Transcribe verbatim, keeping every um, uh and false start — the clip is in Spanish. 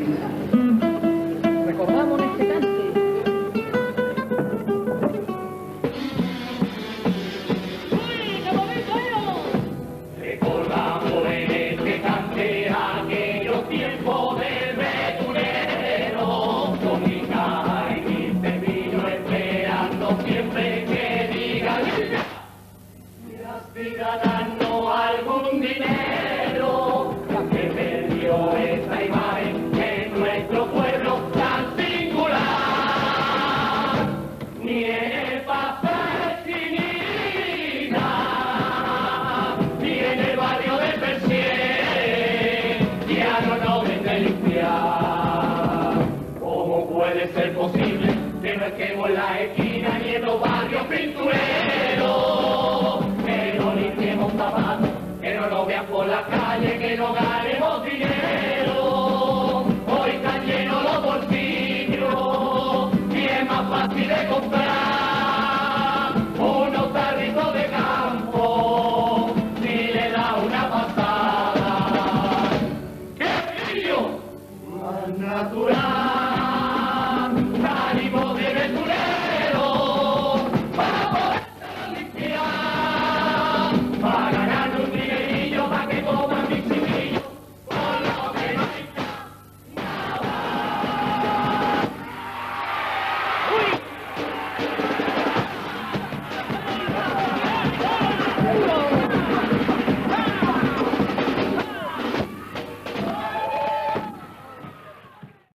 Recordamos este cante. Recordamos en este cante aquellos tiempos del returero, con mi caja y mi cepillo esperando siempre que diga diga dando algún dinero, que perdió esta imagen de nuestro pueblo tan singular, ni en el papel finita, ni en el barrio del Persier, ya no nos vende limpiar. ¿Cómo puede ser posible que no estemos en la esquina ni en los barrios pintureros? Que no limpiemos zapatos, que no nos vean por la calle, que no ganemos dinero. Hoy están llenos los bolsillos y es más fácil de comprar.